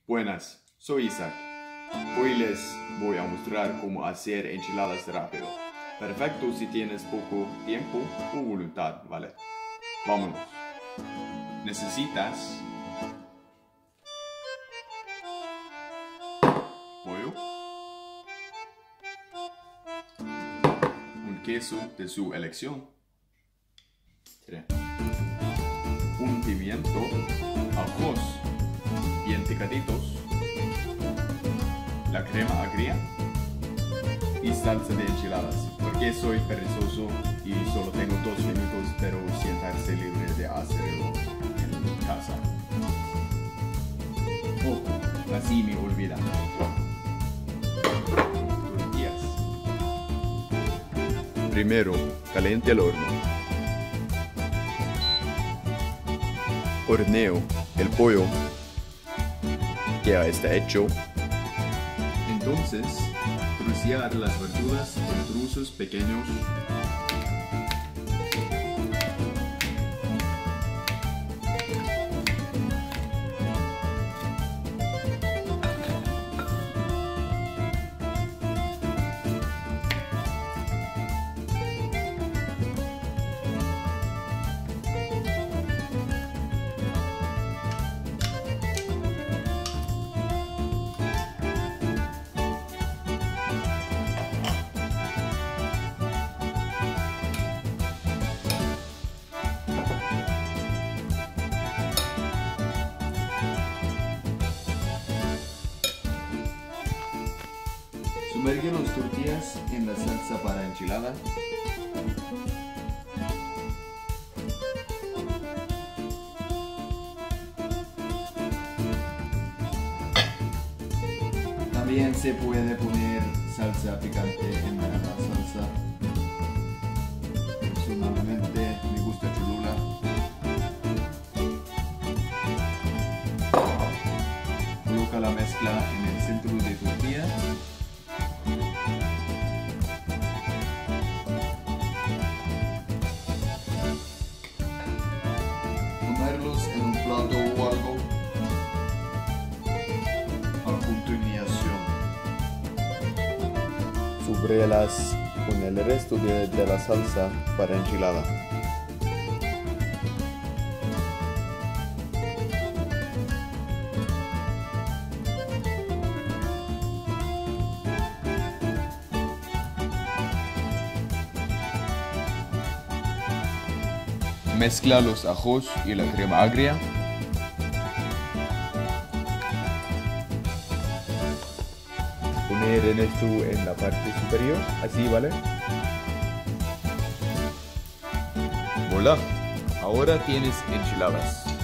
Buenas, soy Isaac. Hoy les voy a mostrar cómo hacer enchiladas rápido. Perfecto si tienes poco tiempo o voluntad, ¿vale? Vámonos. Necesitas pollo, un queso de su elección, un pimiento, ajos bien picaditos, la crema agria y salsa de enchiladas. Porque soy perezoso y solo tengo 2 minutos, pero sientarse libre de hacerlo en casa. Ojo, casi me olvidan. Tortillas. Primero, caliente el horno. Horneo el pollo que ya está hecho. Entonces, trocear las verduras en trozos pequeños. Sumerge las tortillas en la salsa para enchilada. También se puede poner salsa picante en la salsa. Personalmente me gusta Cholula. Coloca la mezcla en el centro de tortilla. Ponerlos en un plato o algo. A continuación, cubrirlas con el resto de la salsa para enchilada. Mezcla los ajos y la crema agria. Poner esto en la parte superior, así, ¿vale? Hola, ahora tienes enchiladas.